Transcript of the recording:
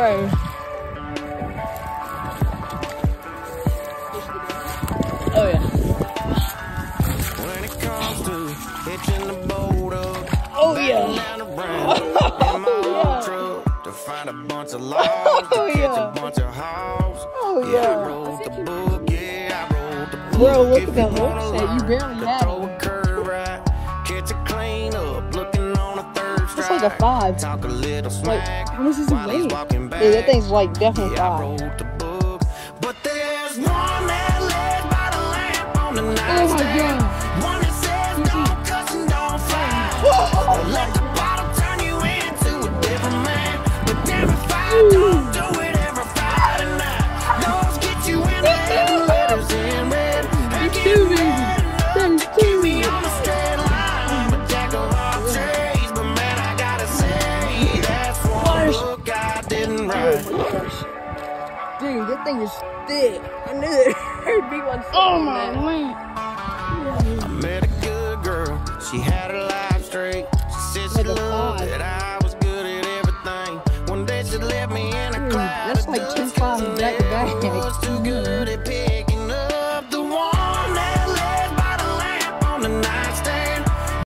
Bro. Oh yeah. When it comes to hitching the boat up, oh yeah. to find a bunch of logs, to catch a bunch of hogs. Oh Yeah, I yeah. wrote the book, yeah, I wrote the book. Bro, look If at the you hook wanna set. You learn barely to had throw it. a curve right, catch a clean up, looking on a third strike. It's like a 5. Talk a little Like, smack how much does it while he's weigh? walking back. Yeah, that thing's like definitely Yeah, I 5. wrote the book, but there's one that lives by the lamp on the Oh my nightstand. god. One that says don't cuss and don't fight. Let the bottle turn you into a different man. But damn if I don't do it every Friday night. Those get you in the head, letters in red. And get ready to keep me on the straight line. I'm a jack of all trades, but man, I gotta say, that's one book I didn't write. Dude, that thing is thick. I knew it. It'd be one. Oh my man. I met a good girl, she had her life straight. She said she Like a loved 5. that I was good at everything. One day she left me in a cloud. That's like 2 5 back to back. Was too good at